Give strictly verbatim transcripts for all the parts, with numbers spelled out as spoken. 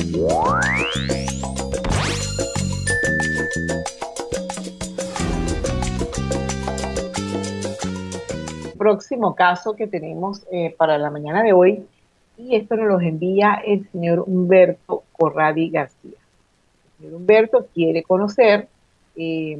Próximo caso que tenemos eh, para la mañana de hoy, y esto nos lo envía el señor Humberto Corradi García. El señor Humberto quiere conocer eh,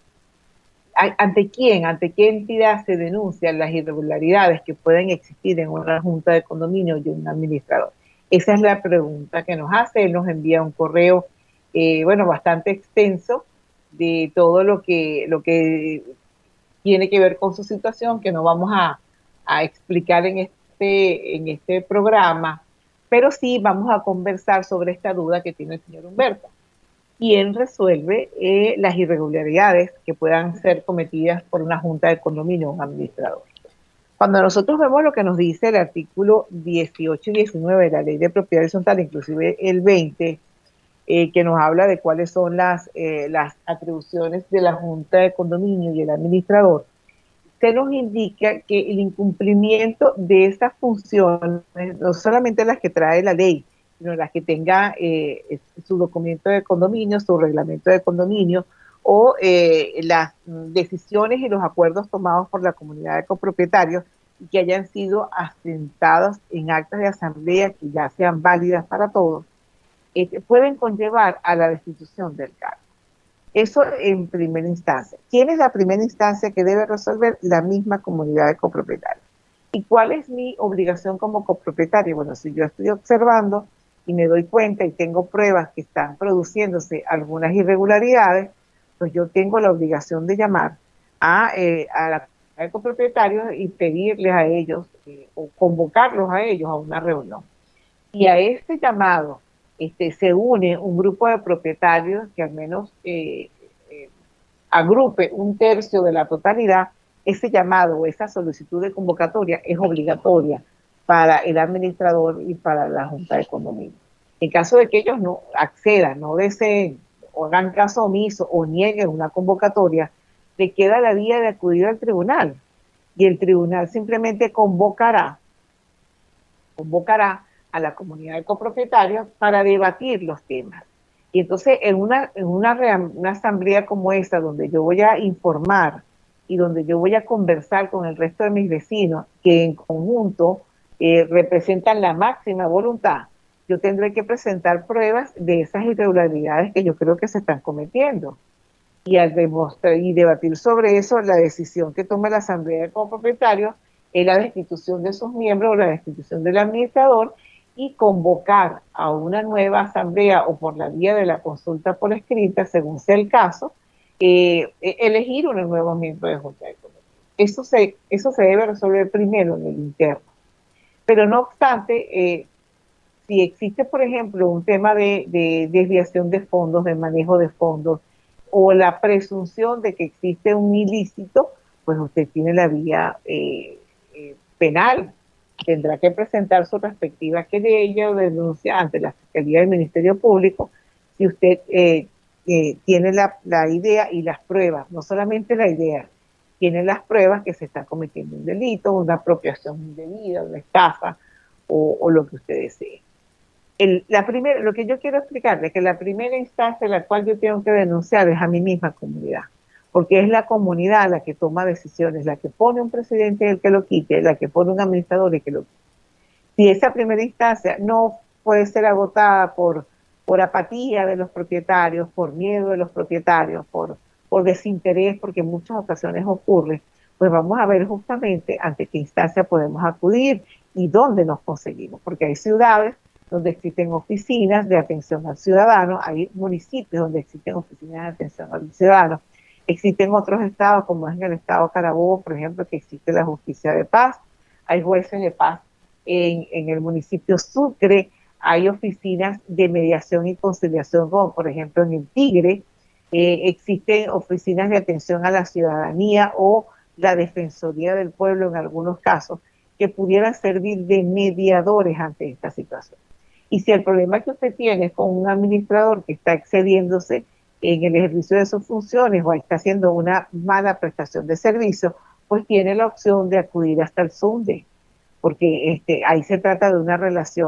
ante quién, ante qué entidad se denuncian las irregularidades que pueden existir en una junta de condominio y un administrador. Esa es la pregunta que nos hace. Él nos envía un correo, eh, bueno, bastante extenso de todo lo que, lo que tiene que ver con su situación, que no vamos a, a explicar en este, en este programa, pero sí vamos a conversar sobre esta duda que tiene el señor Humberto. ¿Quién resuelve eh, las irregularidades que puedan ser cometidas por una junta de condominio o un administrador? Cuando nosotros vemos lo que nos dice el artículo dieciocho y diecinueve de la Ley de Propiedad Horizontal, inclusive el veinte, eh, que nos habla de cuáles son las, eh, las atribuciones de la junta de condominio y el administrador, se nos indica que el incumplimiento de estas funciones, no solamente las que trae la ley, sino las que tenga eh, su documento de condominio, su reglamento de condominio, o eh, las decisiones y los acuerdos tomados por la comunidad de copropietarios y que hayan sido asentados en actas de asamblea que ya sean válidas para todos, eh, pueden conllevar a la destitución del cargo. Eso en primera instancia. ¿Quién es la primera instancia que debe resolver? La misma comunidad de copropietarios. ¿Y cuál es mi obligación como copropietario? Bueno, si yo estoy observando y me doy cuenta y tengo pruebas que están produciéndose algunas irregularidades, pues yo tengo la obligación de llamar a, eh, a la comunidad de copropietarios y pedirles a ellos eh, o convocarlos a ellos a una reunión. Y a este llamado este, se une un grupo de propietarios que al menos eh, eh, agrupe un tercio de la totalidad. Ese llamado o esa solicitud de convocatoria es obligatoria para el administrador y para la junta de condominio. En caso de que ellos no accedan, no deseen, o hagan caso omiso o nieguen una convocatoria, le queda la vía de acudir al tribunal. Y el tribunal simplemente convocará, convocará a la comunidad de copropietarios para debatir los temas. Y entonces en una, en una, una asamblea como esta, donde yo voy a informar y donde yo voy a conversar con el resto de mis vecinos, que en conjunto eh, representan la máxima voluntad, yo tendré que presentar pruebas de esas irregularidades que yo creo que se están cometiendo. Y al demostrar y debatir sobre eso, la decisión que tome la asamblea de copropietarios es la destitución de sus miembros o la destitución del administrador, y convocar a una nueva asamblea o por la vía de la consulta por escrita, según sea el caso, eh, elegir un nuevo miembro de junta de condominio. Eso se, eso se debe resolver primero en el interno. Pero no obstante, eh, si existe, por ejemplo, un tema de, de desviación de fondos, de manejo de fondos, o la presunción de que existe un ilícito, pues usted tiene la vía eh, eh, penal. Tendrá que presentar su respectiva querella o denuncia ante la Fiscalía del Ministerio Público si usted eh, eh, tiene la, la idea y las pruebas, no solamente la idea, tiene las pruebas que se está cometiendo un delito, una apropiación indebida, una estafa o, o lo que usted desee. El, la primera, lo que yo quiero explicarle es que la primera instancia en la cual yo tengo que denunciar es a mi misma comunidad, porque es la comunidad la que toma decisiones, la que pone un presidente y el que lo quite, la que pone un administrador y que lo quite. Si esa primera instancia no puede ser agotada por, por apatía de los propietarios, por miedo de los propietarios, por, por desinterés, porque en muchas ocasiones ocurre, pues vamos a ver justamente ante qué instancia podemos acudir y dónde nos conseguimos, porque hay ciudades donde existen oficinas de atención al ciudadano, hay municipios donde existen oficinas de atención al ciudadano. Existen otros estados, como es en el estado Carabobo, por ejemplo, que existe la justicia de paz, hay jueces de paz en, en el municipio Sucre, hay oficinas de mediación y conciliación, como por ejemplo en el Tigre, eh, existen oficinas de atención a la ciudadanía o la Defensoría del Pueblo en algunos casos, que pudieran servir de mediadores ante esta situación. Y si el problema que usted tiene es con un administrador que está excediéndose en el ejercicio de sus funciones o está haciendo una mala prestación de servicio, pues tiene la opción de acudir hasta el SUNDE, porque este, ahí se trata de una relación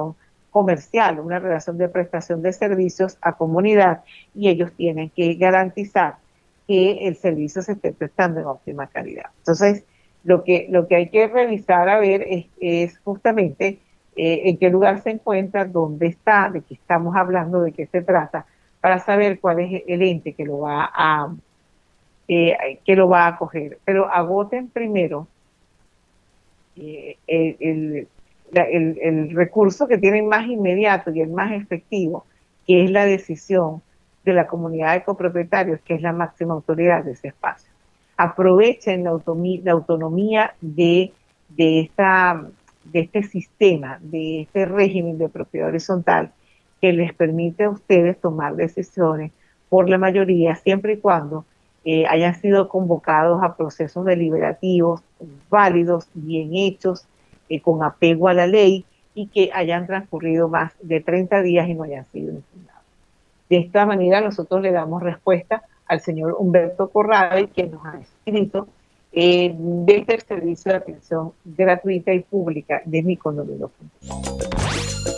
comercial, una relación de prestación de servicios a comunidad, y ellos tienen que garantizar que el servicio se esté prestando en óptima calidad. Entonces, lo que, lo que hay que revisar a ver es, es justamente eh, en qué lugar se encuentra, dónde está, de qué estamos hablando, de qué se trata, para saber cuál es el ente que lo va a, eh, que lo va a acoger. Pero agoten primero eh, el, el, la, el, el recurso que tienen más inmediato y el más efectivo, que es la decisión de la comunidad de copropietarios, que es la máxima autoridad de ese espacio. Aprovechen la autonomía, la autonomía de, de, esta, de este sistema, de este régimen de propiedad horizontal, que les permite a ustedes tomar decisiones por la mayoría, siempre y cuando eh, hayan sido convocados a procesos deliberativos válidos, bien hechos, eh, con apego a la ley, y que hayan transcurrido más de treinta días y no hayan sido impugnados. De esta manera nosotros le damos respuesta al señor Humberto Corradi, que nos ha escrito eh, desde el Servicio de Atención Gratuita y Pública de Mi Condominio.